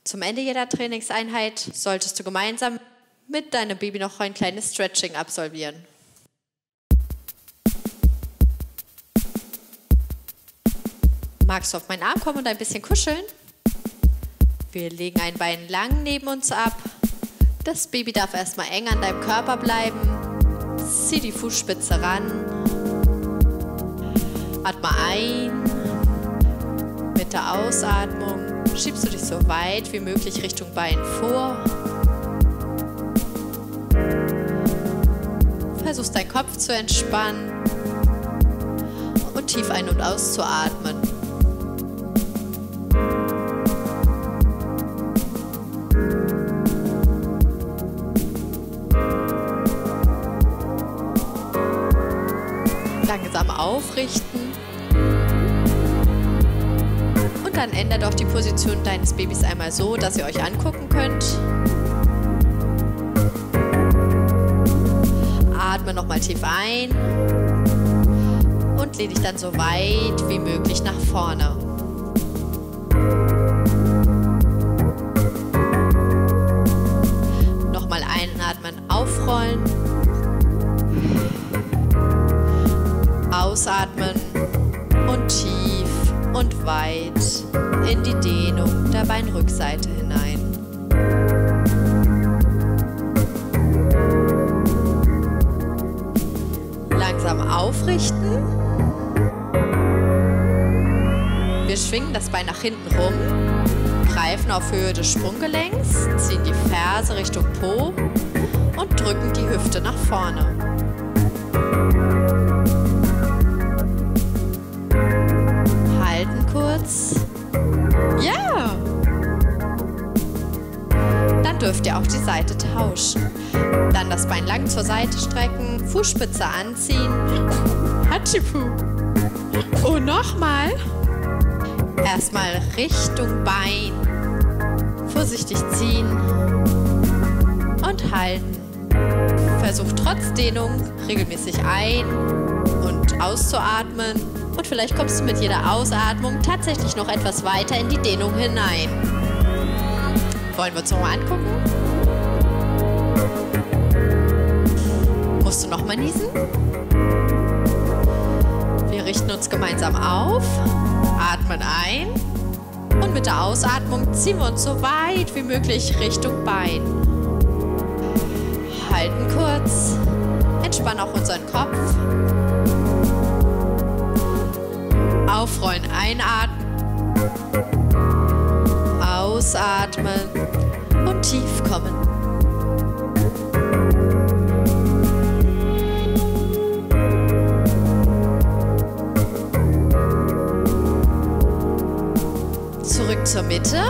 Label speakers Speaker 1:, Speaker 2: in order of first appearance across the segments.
Speaker 1: Zum Ende jeder Trainingseinheit solltest du gemeinsam mit deinem Baby noch ein kleines Stretching absolvieren. Magst du auf meinen Arm kommen und ein bisschen kuscheln? Wir legen ein Bein lang neben uns ab. Das Baby darf erstmal eng an deinem Körper bleiben. Zieh die Fußspitze ran. Atme ein. Mit der Ausatmung schiebst du dich so weit wie möglich Richtung Bein vor. Versuchst deinen Kopf zu entspannen und tief ein- und auszuatmen. Langsam aufrichten und dann ändert auch die Position deines Babys einmal so, dass ihr euch angucken könnt. Atme nochmal tief ein und lehn dich dann so weit wie möglich nach vorne. Nochmal einatmen, aufrollen. Ausatmen und tief und weit in die Dehnung der Beinrückseite hinein. Langsam aufrichten. Wir schwingen das Bein nach hinten rum, greifen auf Höhe des Sprunggelenks, ziehen die Ferse Richtung Po und drücken die Hüfte nach vorne. Halten kurz. Ja! Dann dürft ihr auch die Seite tauschen. Dann das Bein lang zur Seite strecken, Fußspitze anziehen. Hatschipu! Und nochmal. Erstmal Richtung Bein. Vorsichtig ziehen. Und halten. Versucht trotz Dehnung regelmäßig ein- und auszuatmen. Und vielleicht kommst du mit jeder Ausatmung tatsächlich noch etwas weiter in die Dehnung hinein. Wollen wir uns nochmal angucken? Musst du nochmal niesen? Wir richten uns gemeinsam auf, atmen ein und mit der Ausatmung ziehen wir uns so weit wie möglich Richtung Bein. Halten kurz, entspannen auch unseren Kopf. Aufrollen, einatmen, ausatmen und tief kommen. Zurück zur Mitte.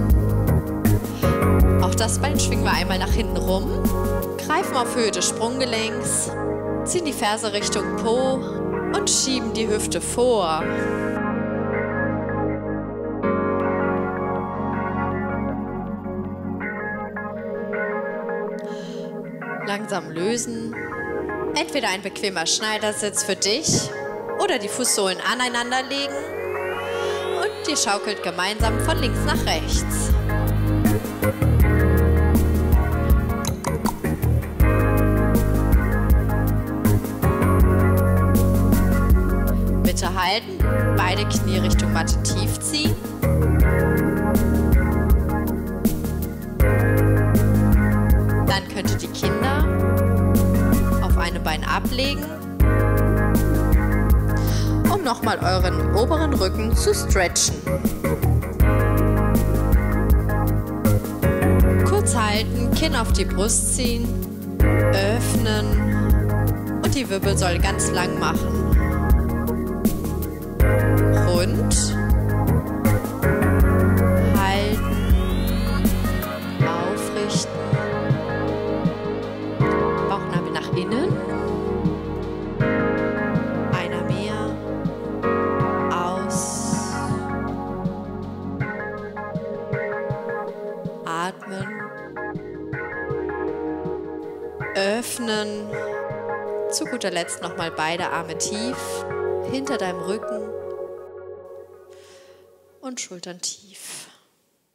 Speaker 1: Auch das Bein schwingen wir einmal nach hinten rum, greifen auf Höhe des Sprunggelenks, ziehen die Ferse Richtung Po und schieben die Hüfte vor. Langsam lösen. Entweder ein bequemer Schneidersitz für dich oder die Fußsohlen aneinander legen und ihr schaukelt gemeinsam von links nach rechts. Mitte halten, beide Knie Richtung Matte tief ziehen. Dann könnt ihr die Kinder auf einem Bein ablegen, um nochmal euren oberen Rücken zu stretchen. Kurz halten, Kinn auf die Brust ziehen, öffnen und die Wirbelsäule ganz lang machen. Rund. Halten. Aufrichten. Bauchnabel nach innen. Einer mehr. Aus. Atmen. Öffnen. Zu guter Letzt nochmal beide Arme tief hinter deinem Rücken und Schultern tief.